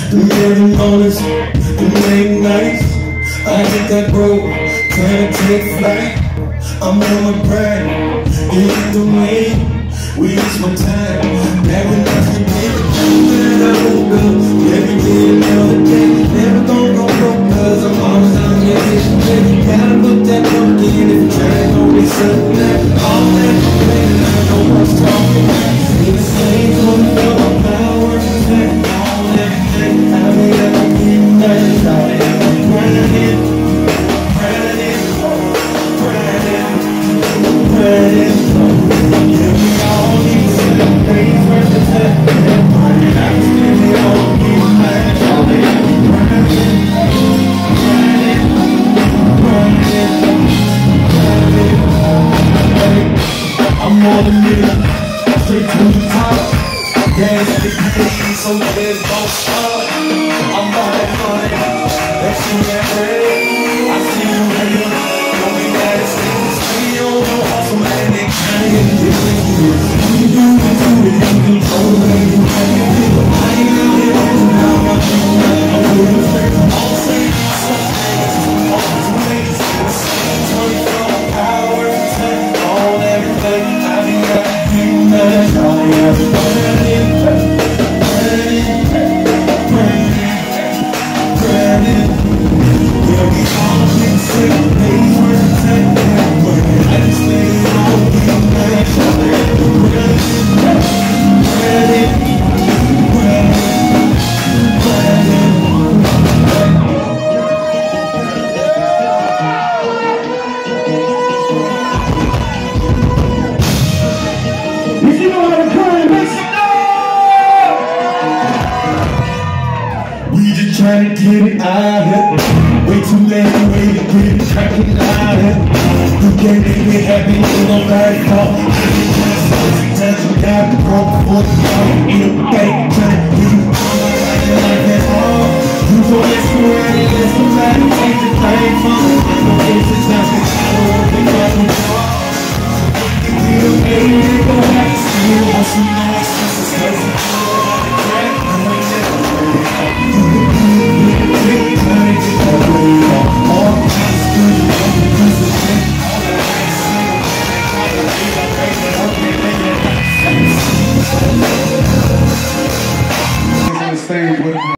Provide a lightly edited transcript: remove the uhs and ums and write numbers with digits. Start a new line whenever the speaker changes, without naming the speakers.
The early mornings, the late nights, I hit that road, trying to take flight. I'm on my pride, in the rain, waste my time. Never nothing did, when I woke up, every day another day. Never gonna go broke, cause I'm always on your vision. Gotta put that work in, if you try to go get something that all that complaining, I know what's talking. In the same one for my power, all everything, I made up a new night. I am grinding, grinding, grinding, grinding. Yeah, we all need some days worth of time. I can spend it all in my all day. Grinding, grinding, grinding, grinding. I'm on the middle, straight to the top. Gas the pain, so there's no stop. I'm on that money, that shit that bread. I see you later, don't be mad at things. We on the hustle, man, they can't get it. You do it, you control it, you can't get it. I ain't out here on the now, I'm doing nothing, I'm doing it. All the same, some things, all the ways, the same 24 hours, all everything. I be out here, man, all everything. Trying to get it out here. Way too late, way to get it cracking out here. You can't make it happen, ain't nobody fault. Sometimes you got to go before the call. Ain't no bank trying to get you like that all. You go let's go around and let somebody take the thing from me. I know this is nothing.